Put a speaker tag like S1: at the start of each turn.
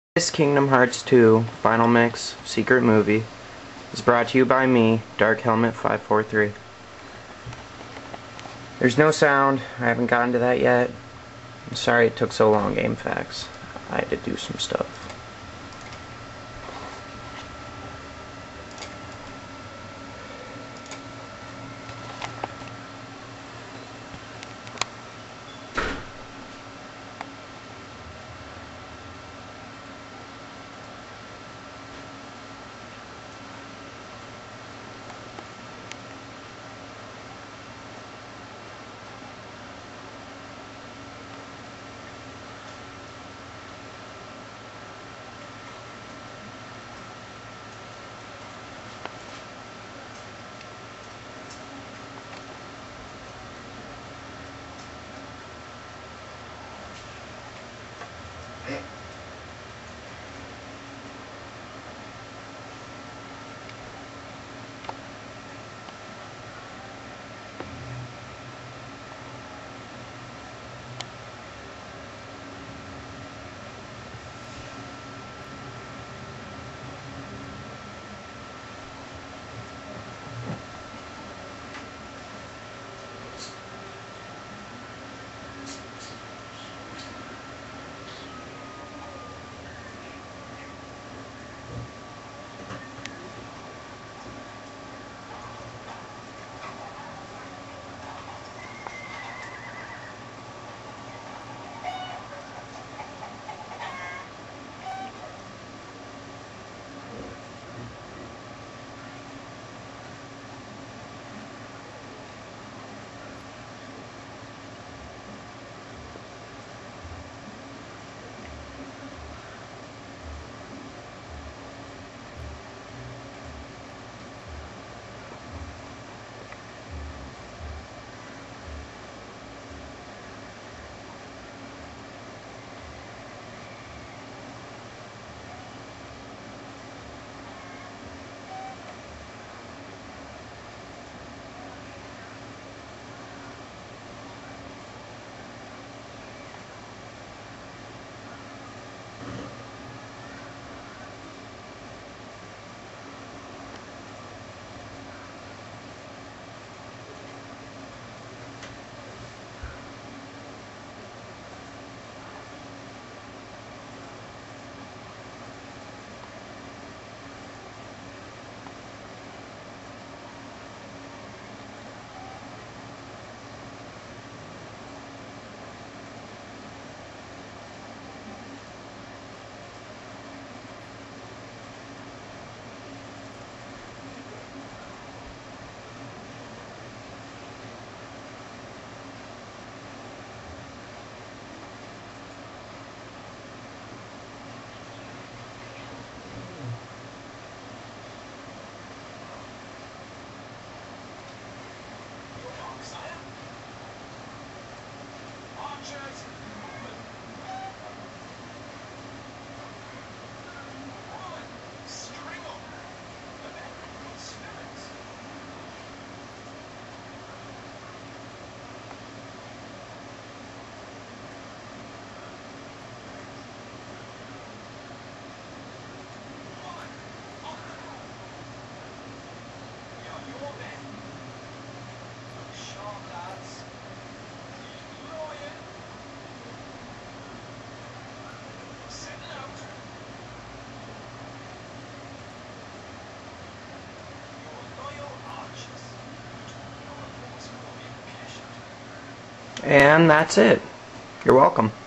S1: This Kingdom Hearts 2 Final Mix Secret Movie is brought to you by me, Dark Helmet 543. There's no sound. I haven't gotten to that yet. I'm sorry it took so long, GameFAQs. I had to do some stuff. And that's it. You're welcome.